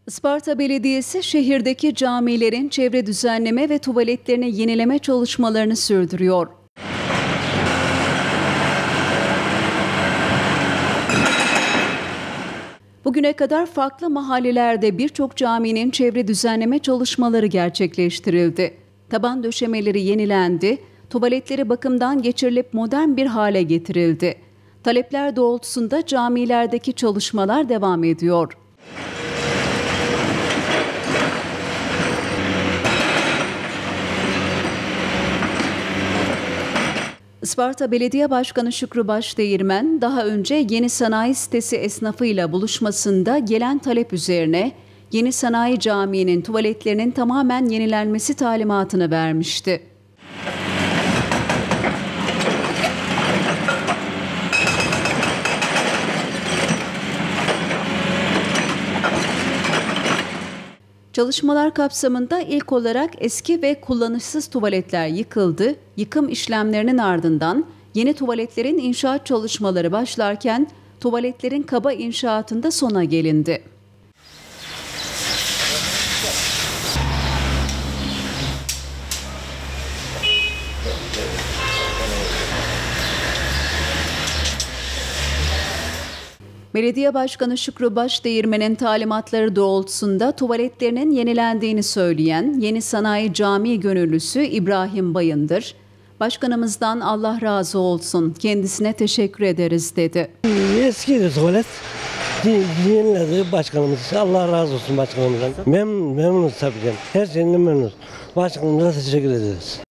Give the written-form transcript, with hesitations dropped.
Isparta Belediyesi şehirdeki camilerin çevre düzenleme ve tuvaletlerini yenileme çalışmalarını sürdürüyor. Bugüne kadar farklı mahallelerde birçok caminin çevre düzenleme çalışmaları gerçekleştirildi. Taban döşemeleri yenilendi, tuvaletleri bakımdan geçirilip modern bir hale getirildi. Talepler doğrultusunda camilerdeki çalışmalar devam ediyor. Isparta Belediye Başkanı Şükrü Başdeğirmen, daha önce Yeni Sanayi Sitesi esnafıyla buluşmasında gelen talep üzerine Yeni Sanayi Camii'nin tuvaletlerinin tamamen yenilenmesi talimatını vermişti. Çalışmalar kapsamında ilk olarak eski ve kullanışsız tuvaletler yıkıldı. Yıkım işlemlerinin ardından yeni tuvaletlerin inşaat çalışmaları başlarken tuvaletlerin kaba inşaatında sona gelindi. Belediye Başkanı Şükrü Başdeğirmen'in talimatları doğrultusunda tuvaletlerinin yenilendiğini söyleyen Yeni Sanayi Camii gönüllüsü İbrahim Bayındır, "Başkanımızdan Allah razı olsun, kendisine teşekkür ederiz." dedi. Eskiydi tuvalet. Yeniledi başkanımız. Allah razı olsun başkanımızdan. Memnunuz tabii canım. Her şeyinden memnunuz. Başkanımıza teşekkür ederiz.